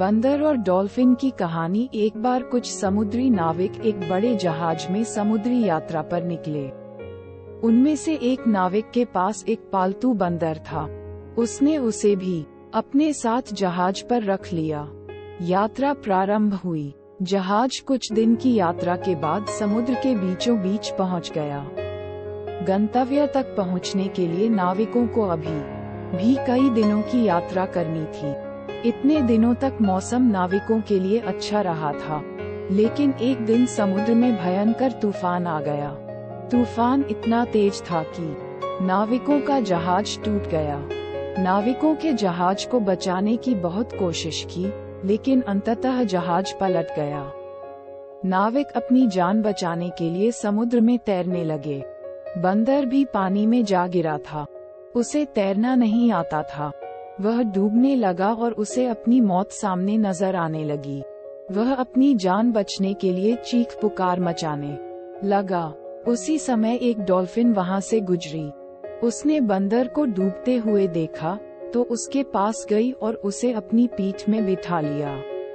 बंदर और डॉल्फिन की कहानी। एक बार कुछ समुद्री नाविक एक बड़े जहाज में समुद्री यात्रा पर निकले। उनमें से एक नाविक के पास एक पालतू बंदर था। उसने उसे भी अपने साथ जहाज पर रख लिया। यात्रा प्रारंभ हुई। जहाज कुछ दिन की यात्रा के बाद समुद्र के बीचों बीच पहुंच गया। गंतव्य तक पहुंचने के लिए नाविकों को अभी भी कई दिनों की यात्रा करनी थी। इतने दिनों तक मौसम नाविकों के लिए अच्छा रहा था, लेकिन एक दिन समुद्र में भयंकर तूफान आ गया। तूफान इतना तेज था कि नाविकों का जहाज टूट गया। नाविकों के जहाज को बचाने की बहुत कोशिश की, लेकिन अंततः जहाज पलट गया। नाविक अपनी जान बचाने के लिए समुद्र में तैरने लगे। बंदर भी पानी में जा गिरा था। उसे तैरना नहीं आता था। वह डूबने लगा और उसे अपनी मौत सामने नजर आने लगी। वह अपनी जान बचने के लिए चीख पुकार मचाने लगा। उसी समय एक डॉल्फिन वहां से गुजरी। उसने बंदर को डूबते हुए देखा तो उसके पास गई और उसे अपनी पीठ में बिठा लिया।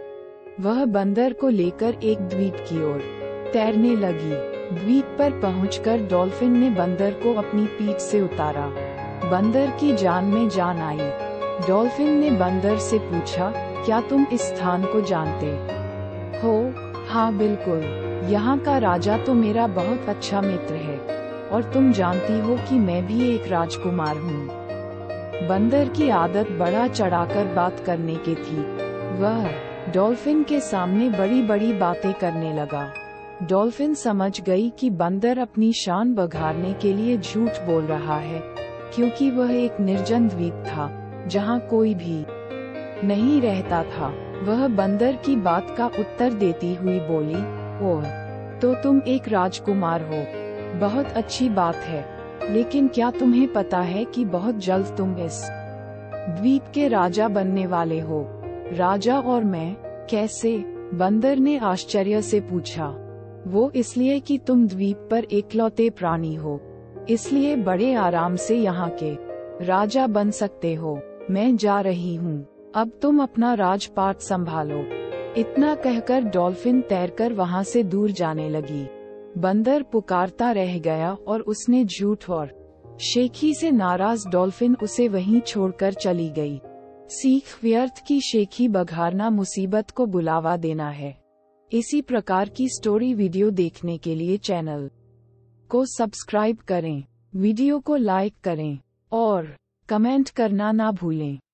वह बंदर को लेकर एक द्वीप की ओर तैरने लगी। द्वीप पर पहुंचकर डॉल्फिन ने बंदर को अपनी पीठ से उतारा। बंदर की जान में जान आई। डॉल्फिन ने बंदर से पूछा, क्या तुम इस स्थान को जानते हो? हाँ बिल्कुल, यहाँ का राजा तो मेरा बहुत अच्छा मित्र है, और तुम जानती हो कि मैं भी एक राजकुमार हूँ। बंदर की आदत बढ़ा चढ़ाकर बात करने की थी। वह डॉल्फिन के सामने बड़ी बड़ी बातें करने लगा। डॉल्फिन समझ गई कि बंदर अपनी शान बघारने के लिए झूठ बोल रहा है, क्योंकि वह एक निर्जन द्वीप था जहाँ कोई भी नहीं रहता था। वह बंदर की बात का उत्तर देती हुई बोली, ओह, तो तुम एक राजकुमार हो, बहुत अच्छी बात है, लेकिन क्या तुम्हें पता है कि बहुत जल्द तुम इस द्वीप के राजा बनने वाले हो? राजा और मैं? कैसे? बंदर ने आश्चर्य से पूछा। वो इसलिए कि तुम द्वीप पर एकलौते प्राणी हो, इसलिए बड़े आराम से यहाँ के राजा बन सकते हो। मैं जा रही हूँ, अब तुम अपना राजपाट संभालो। इतना कहकर डॉल्फिन तैरकर वहाँ से दूर जाने लगी। बंदर पुकारता रह गया और उसने झूठ और शेखी से नाराज डॉल्फिन उसे वहीं छोड़कर चली गई। सीख, व्यर्थ की शेखी बघारना मुसीबत को बुलावा देना है। इसी प्रकार की स्टोरी वीडियो देखने के लिए चैनल को सब्सक्राइब करें, वीडियो को लाइक करें और कमेंट करना ना भूलें।